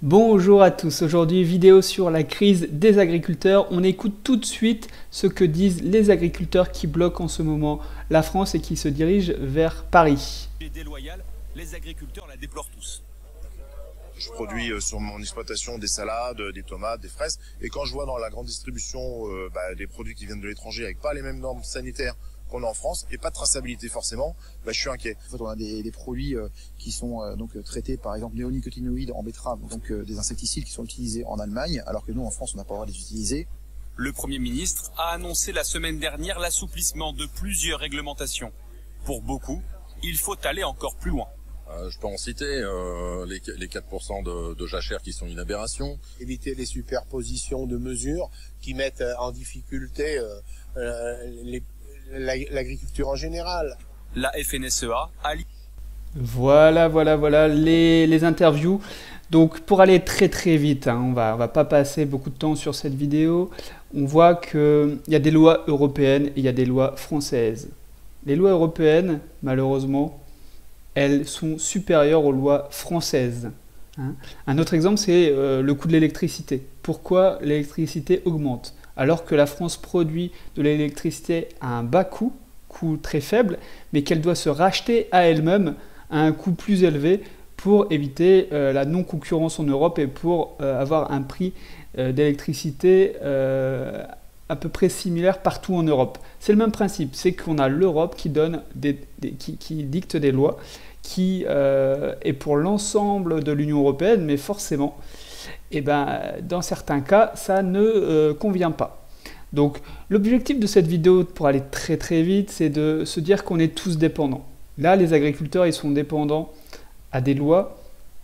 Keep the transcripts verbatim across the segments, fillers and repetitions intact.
Bonjour à tous, aujourd'hui vidéo sur la crise des agriculteurs. On écoute tout de suite ce que disent les agriculteurs qui bloquent en ce moment la France et qui se dirigent vers Paris. Déloyale, les agriculteurs la déplorent tous. Je produis sur mon exploitation des salades, des tomates, des fraises. Et quand je vois dans la grande distribution euh, bah, des produits qui viennent de l'étranger avec pas les mêmes normes sanitaires qu'on a en France et pas de traçabilité forcément, bah, je suis inquiet. En fait, on a des, des produits euh, qui sont euh, donc traités par exemple néonicotinoïdes en betterave, donc euh, des insecticides qui sont utilisés en Allemagne, alors que nous en France on n'a pas le droit de les utiliser. Le Premier ministre a annoncé la semaine dernière l'assouplissement de plusieurs réglementations. Pour beaucoup, il faut aller encore plus loin. Euh, je peux en citer euh, les, les quatre pour cent de, de jachères qui sont une aberration. Éviter les superpositions de mesures qui mettent en difficulté euh, euh, les, l'agriculture en général. La F N S E A a... Voilà, voilà, voilà les, les interviews. Donc pour aller très très vite, hein, on va, on va pas passer beaucoup de temps sur cette vidéo. On voit qu'il y a des lois européennes et il y a des lois françaises. Les lois européennes, malheureusement, elles sont supérieures aux lois françaises. Hein. Un autre exemple, c'est euh, le coût de l'électricité. Pourquoi l'électricité augmente alors que la France produit de l'électricité à un bas coût, coût très faible, mais qu'elle doit se racheter à elle-même à un coût plus élevé pour éviter euh, la non-concurrence en Europe et pour euh, avoir un prix euh, d'électricité euh, à peu près similaire partout en Europe. C'est le même principe, c'est qu'on a l'Europe qui donne des, des, qui, qui dicte des lois, qui euh, est pour l'ensemble de l'Union européenne, mais forcément, eh ben, dans certains cas, ça ne euh, convient pas. Donc, l'objectif de cette vidéo, pour aller très très vite, c'est de se dire qu'on est tous dépendants. Là, les agriculteurs, ils sont dépendants à des lois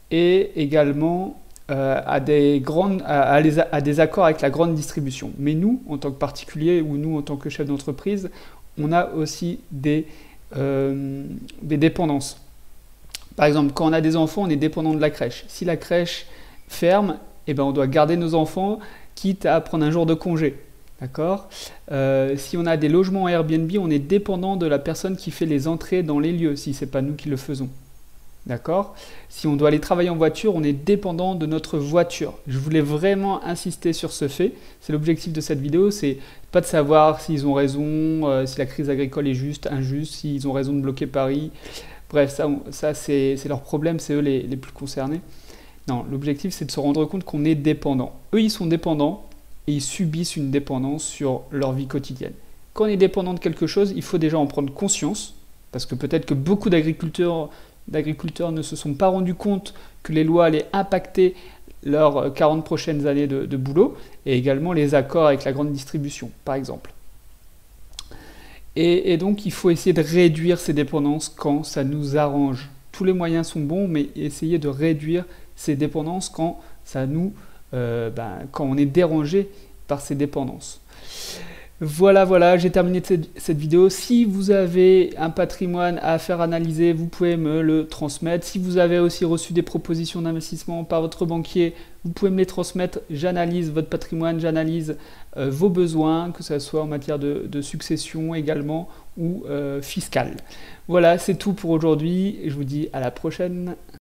et également euh, à, des grandes, à, à, les, à des accords avec la grande distribution. Mais nous, en tant que particulier ou nous, en tant que chef d'entreprise, on a aussi des, euh, des dépendances. Par exemple, quand on a des enfants, on est dépendant de la crèche. Si la crèche ferme, eh ben, on doit garder nos enfants, quitte à prendre un jour de congé. D'accord ? euh, Si on a des logements Airbnb, on est dépendant de la personne qui fait les entrées dans les lieux, si ce n'est pas nous qui le faisons. D'accord ? Si on doit aller travailler en voiture, on est dépendant de notre voiture. Je voulais vraiment insister sur ce fait. C'est l'objectif de cette vidéo, c'est pas de savoir s'ils ont raison, euh, si la crise agricole est juste, injuste, s'ils ont raison de bloquer Paris. Bref, ça, ça c'est leur problème, c'est eux les, les plus concernés. Non, l'objectif, c'est de se rendre compte qu'on est dépendant. Eux, ils sont dépendants et ils subissent une dépendance sur leur vie quotidienne. Quand on est dépendant de quelque chose, il faut déjà en prendre conscience, parce que peut-être que beaucoup d'agriculteurs d'agriculteurs ne se sont pas rendus compte que les lois allaient impacter leurs quarante prochaines années de, de boulot, et également les accords avec la grande distribution, par exemple. Et, et donc, il faut essayer de réduire ces dépendances quand ça nous arrange. Tous les moyens sont bons, mais essayer de réduire ces dépendances quand, ça nous, euh, ben, quand on est dérangé par ces dépendances. Voilà, voilà, j'ai terminé cette, cette vidéo. Si vous avez un patrimoine à faire analyser, vous pouvez me le transmettre. Si vous avez aussi reçu des propositions d'investissement par votre banquier, vous pouvez me les transmettre. J'analyse votre patrimoine, j'analyse euh, vos besoins, que ce soit en matière de, de succession également ou euh, fiscale. Voilà, c'est tout pour aujourd'hui. Je vous dis à la prochaine.